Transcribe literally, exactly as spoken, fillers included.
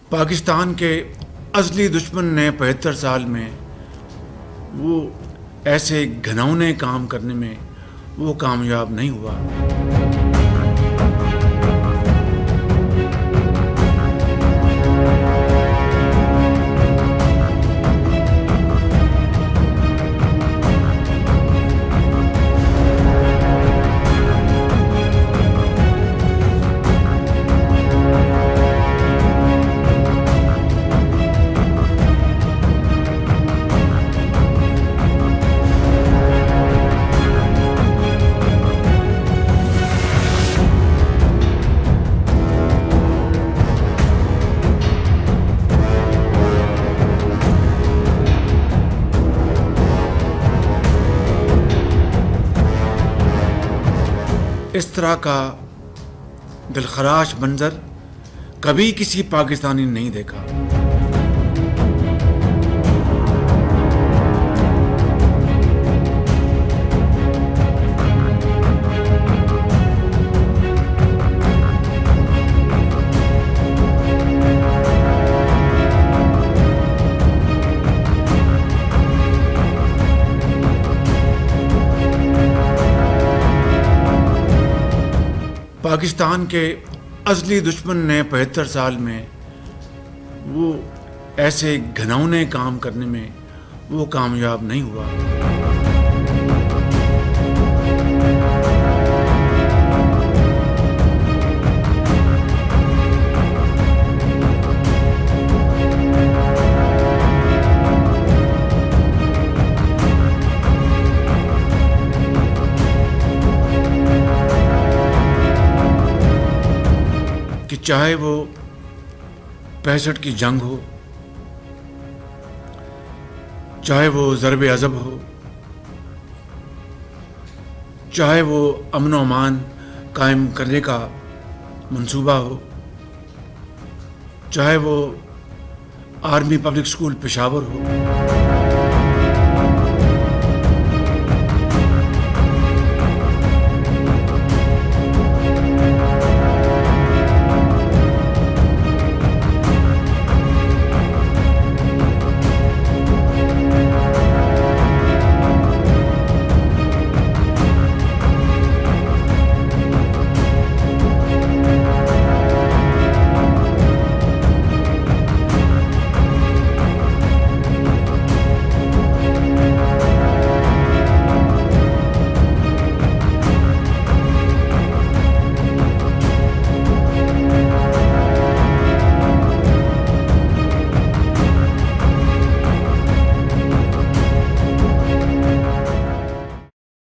पाकिस्तान के असली दुश्मन ने पचहत्तर साल में वो ऐसे घिनौने काम करने में वो कामयाब नहीं हुआ। इस तरह का दिलखराश मंजर कभी किसी पाकिस्तानी ने नहीं देखा। पाकिस्तान के असली दुश्मन ने पचहत्तर साल में वो ऐसे घिनौने काम करने में वो कामयाब नहीं हुआ। कि चाहे वो पैंसठ की जंग हो, चाहे वो ज़रबे अज़ब हो, चाहे वो अमन व अमान कायम करने का मंसूबा हो, चाहे वो आर्मी पब्लिक स्कूल पेशावर हो,